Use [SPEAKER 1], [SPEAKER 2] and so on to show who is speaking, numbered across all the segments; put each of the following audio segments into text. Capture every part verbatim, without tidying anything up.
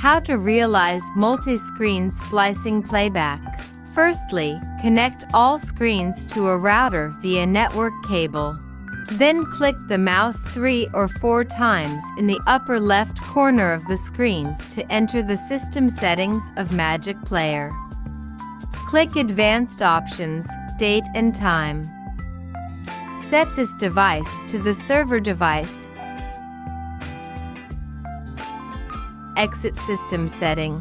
[SPEAKER 1] How to realize multi-screen splicing playback. Firstly, connect all screens to a router via network cable. Then click the mouse three or four times in the upper left corner of the screen to enter the system settings of Magic Player. Click Advanced Options, Date and Time. Set this device to the server device. Exit System Setting.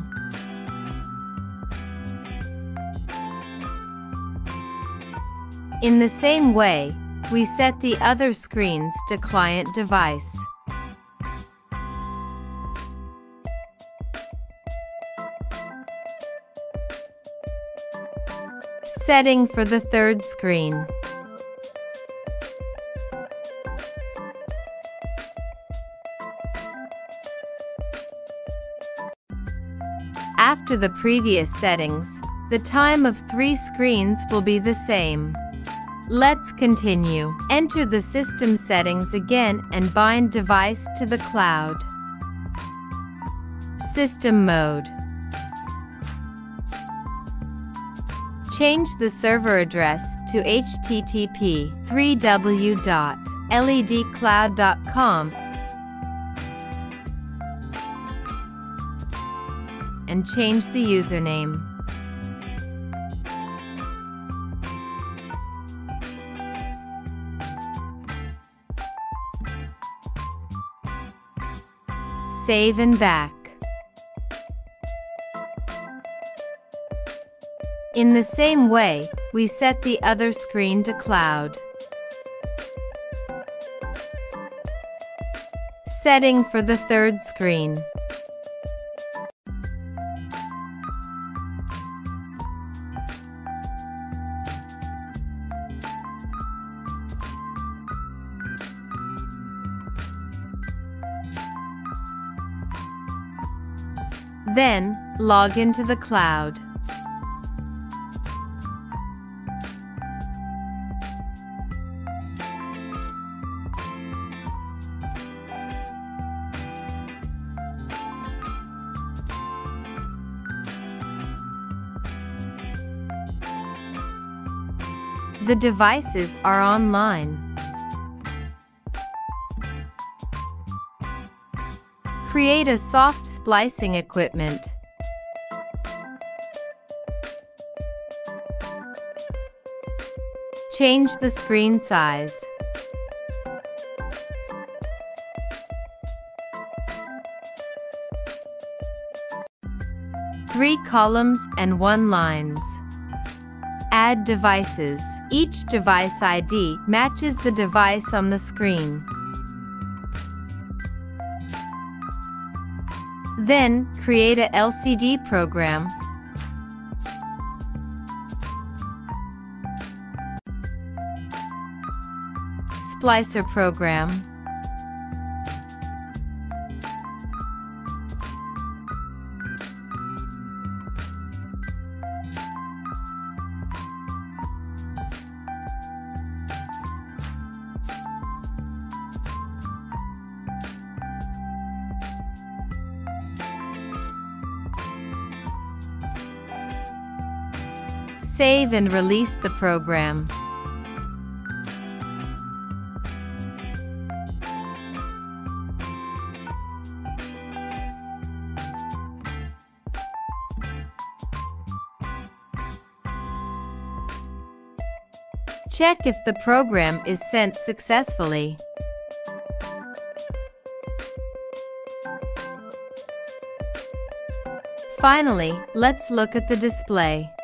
[SPEAKER 1] In the same way, we set the other screens to client device. Setting for the third screen. After the previous settings, the time of three screens will be the same. Let's continue. Enter the system settings again and bind device to the cloud. System mode. Change the server address to H T T P three w dot L E D cloud dot com and change the username. Save and back. In the same way, we set the other screen to cloud. Setting for the third screen. Then, log into the cloud. The devices are online. Create a soft splicing equipment. Change the screen size. Three columns and one lines. Add devices. Each device I D matches the device on the screen. Then, create a L C D program. Splicer program. Save and release the program. Check if the program is sent successfully. Finally, let's look at the display.